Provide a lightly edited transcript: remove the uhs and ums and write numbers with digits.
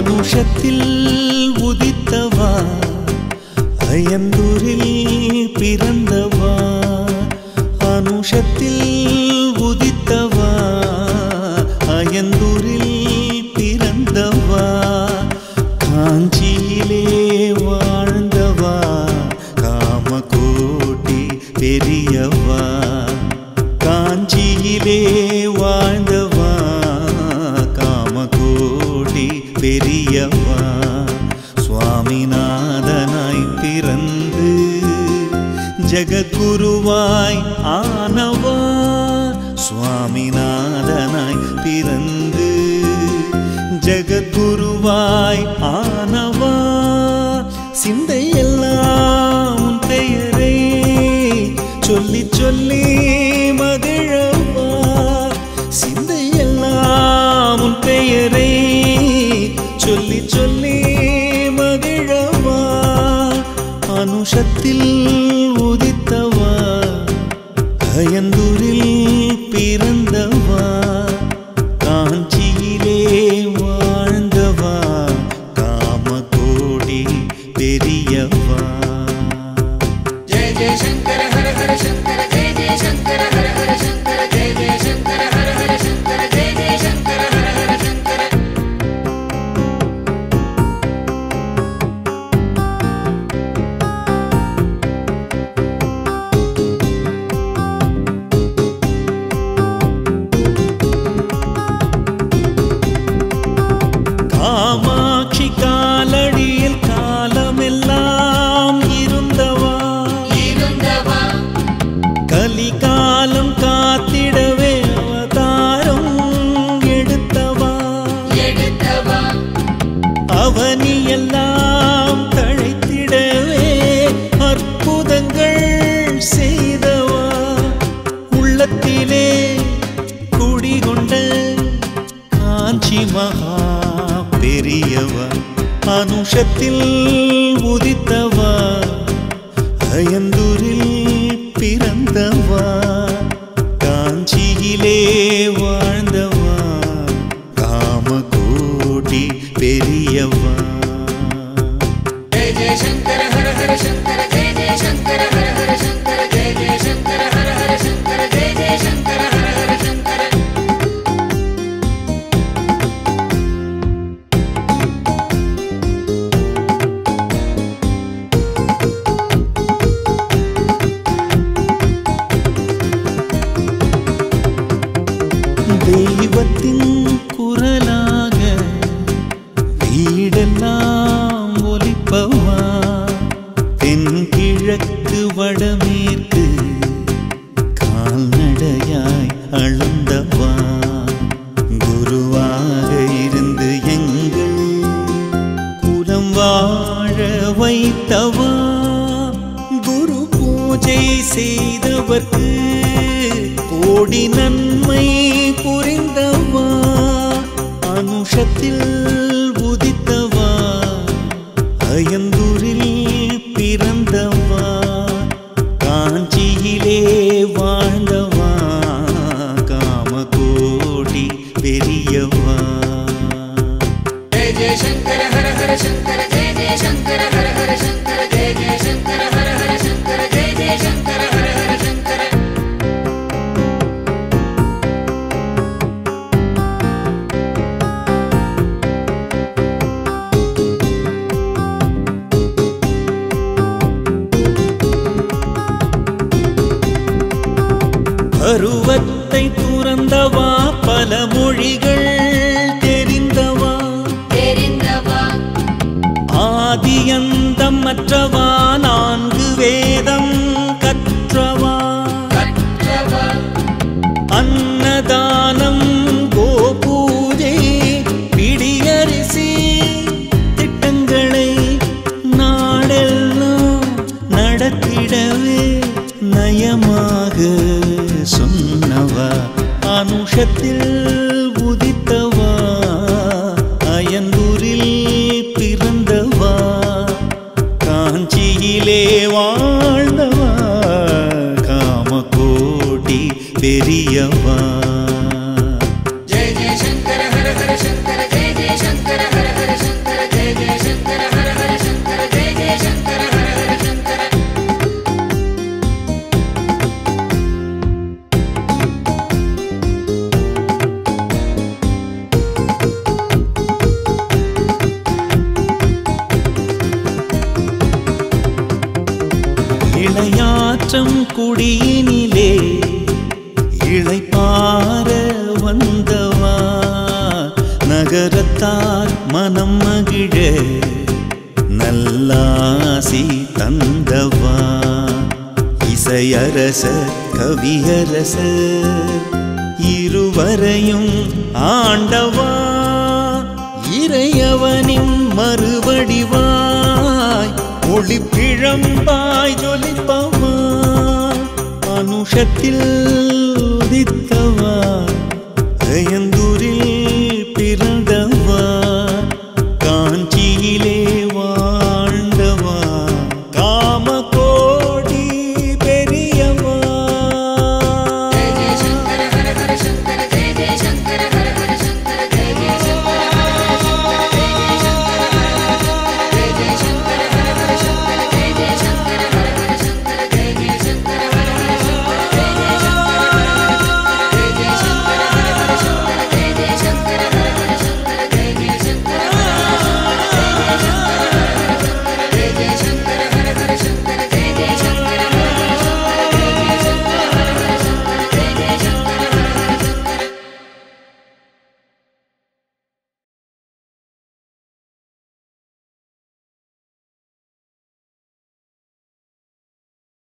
அனுஷத்தில் உதித்தவா அயந்தூரில் பிறந்தவா அனுஷத்தில் உதித்தவா அயந்தூரில் பிறந்தவா காஞ்சியிலே வாழ்ந்தவா காமகோட்டி பெரியவா காஞ்சியிலே வாழ்ந்தவா காமகோட்டி பெரியவா சுவாமிநாதனாய் பிறந்து ஜகத்குருவாய் ஆனவா சுவாமிநாதனாய் பிறந்து ஜகத்குருவாய் ஆனவா சிந்தையெல்லாம் உன் பெயரை சொல்லி சொல்லி மகிழவா சிந்தையெல்லாம் உன் பெயரை சொல்லி சொல்லி மகிழவா அனுஷத்தில் உதித்தவா அயந்தூரில் பிறந்தவா காஞ்சியிலே வாழ்ந்தவா காமகோடி பெரியவா ஜெய ஜெய சங்கர ஹர ஹர சங்கர ஜெய ஜெய சங்கர ஹர ஹர சங்கர ஜெய ஜெய சங்கர ஹர ஹர சங்கர ஜெய ஜெய சங்கர ஹர ஹர சங்கர காமாட்சி காலடியில் காலமெல்லாம் இருந்தவா கலிகாலம் காத்திடவே அவதாரம் எடுத்தவா அவனியெல்லாம் தழைத்திடவே அற்புதங்கள் செய்தவா உள்ளத்திலே குடிகொண்ட காஞ்சி மகா பெரியவா அனுஷத்தில் உதித்தவா அயந்தூரில் பிறந்தவா காஞ்சியிலே வாழ்ந்தவா காமகோடி பெரியவா ஜெய ஜெய சங்கர ஹர ஹர சங்கர ஜெய ஜெய சங்கர ஹர ஹர சங்கர ஜெய ஜெய சங்கர ஹர ஹர சங்கர ஜெய ஜெய சங்கர ஹர ஹர சங்கர தெய்வத்தின் குரலாக வீடெல்லாம் ஒலிப்பவா தென்கிழக்கு வடமேற்கு கால்நடையாய் அளந்தவா குருவாக இருந்து எங்கள் குலம் வாழ வைத்தவா குரு பூஜை செய்தவர்க்கு கோடி நன்மை புரிந்தவா அனுஷத்தில் உதித்தவா அயந்தூரில் பிறந்தவா காஞ்சியிலே வாழ்ந்தவா காமகோடி பெரியவா ஜெய ஜெய சங்கர ஹர ஹர சங்கர ஜெய ஜெய சங்கர ஹர ஹர சங்கர ஜெய ஜெய சங்கர ஹர ஹர சங்கர ஜெய ஜெய சங்கர ஹர ஹர சங்கர பருவத்தை துறந்தவா பல மொழிகள் தெரிந்தவா ஆதியந்தம் மற்றவா நான்கு வேதம் கற்றவா அன்னதானம் கோபூஜை பிடியரிசி திட்டங்களை நாடெல்லாம் நடத்திடவே நயமாக சொன்னவா அனுஷத்தில் உதித்தவா அயந்தூரில் பிறந்தவா காஞ்சியிலே வாழ்ந்தவா காமகோடி பெரியவா ஜெய ஜெய சங்கர ஹர ஹர சங்கர ஜெய ஜெய சங்கர ஹர ஹர சங்கர இளைப்பார வந்தவா நகரத்தார் மனம் மகிழ நல்லாசி தந்தவா இசையரசர் கவியரசர் இருவரையும் ஆண்டவா இறையவனின் மறுவடிவாய் ஒளிப்பிழம்பாய் ஜொலிப்பவா மனுஷத்தில்